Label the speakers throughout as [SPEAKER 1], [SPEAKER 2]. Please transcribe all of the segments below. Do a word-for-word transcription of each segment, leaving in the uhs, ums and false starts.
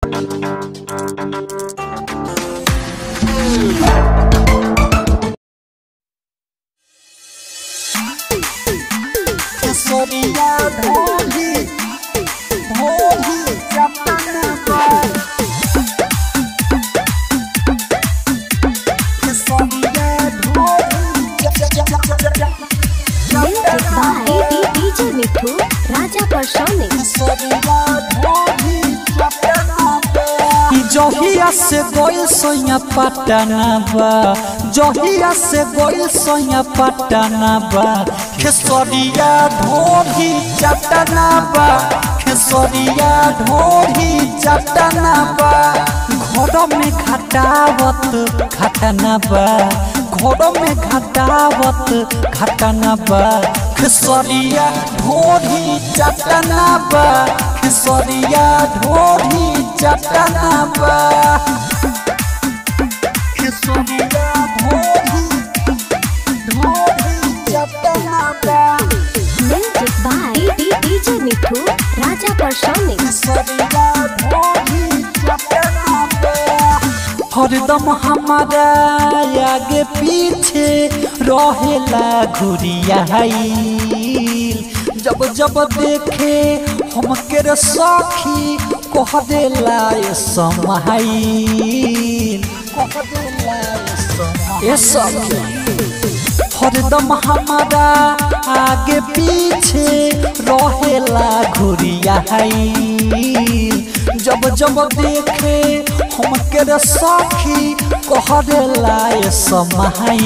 [SPEAKER 1] Soria ढोली ढोली चमन पर सोरिया ढोली
[SPEAKER 2] डीजे मिठू राजा परसोनी
[SPEAKER 1] सोरिया ढोली चमन पर
[SPEAKER 3] जहिया से गोइल सोया पटना बा जहिया से गोइल सोया पटना बा खेसरिया ढोली चटना बा खेसरिया ढोली चटना बा घर में घटावत घटना बा घर में घटावत घटना बा खेसरिया ढोली चटना बा खेसरिया ढोली चटना बा
[SPEAKER 1] सोरिया ढोली ढोली चमन पर
[SPEAKER 2] music by DJ Mithu Raja परसोनी
[SPEAKER 1] सोरिया ढोली चमन पर
[SPEAKER 3] हरदम हमारा आगे पीछे रहेला घुरिया जब जब देखे हम के सखी कह देला समाइल ए सखी हरदम हमारा आगे पीछे रहेला घुरिया जब जब देखे हम के सखी कह देला समाइल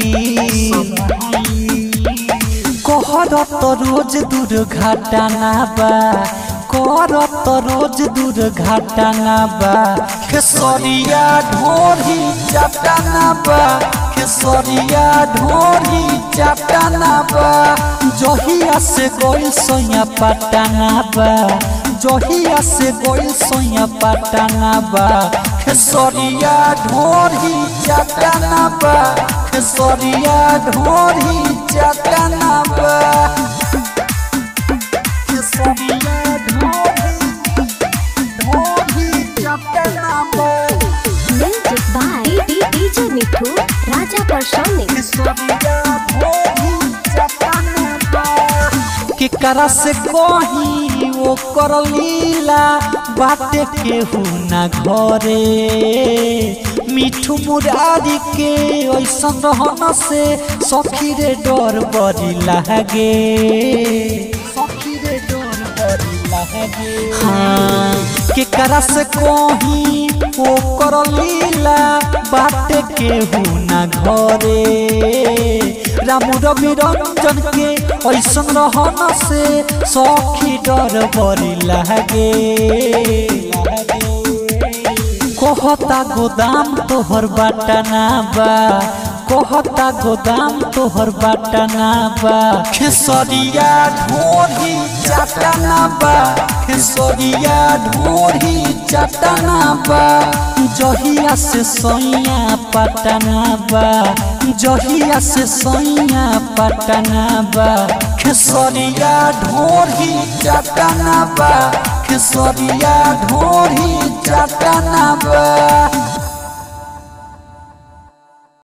[SPEAKER 3] कहरत रोज दुर्घटना बा करत रोज दुर्घटना बा खेसरिया ढोली चटना बा खेसरिया ढोली चटना बा जहिया से गोइल सोया पटना बा जहिया से गोइल सोया पटना बा खेसरिया ढोली चटना बा खेसरिया ढोली चटना बा
[SPEAKER 1] सोरिया ढोली ढोली चमन पर
[SPEAKER 2] music by DJ Mithu Raja परसोनी
[SPEAKER 1] सोरिया ढोली चमन पर
[SPEAKER 3] केकरा से कही वो कर लीला बाटे केहू ना घरे मिठू मुरारी के ऐसन रहन से सखी रे डर बड़ी लागे सखी रे डर बड़ी लागे हाँ केकरा से कही वो कर लीला बाटे केहू ना घरे रामू रवि रंजन के ऐसन रहन से सखी डर बड़ी लागे कहता गोदाम तोहर बाटना बा कहता गोदाम तोहर बाटना बा खेसरिया ढोली चटना बा खेसरिया ढोली चटना बा जहिया से सोया पटना बा जहिया से सोया पटना बा खेसरिया ढोली चटना बा खेसरिया ढोली चटना बा।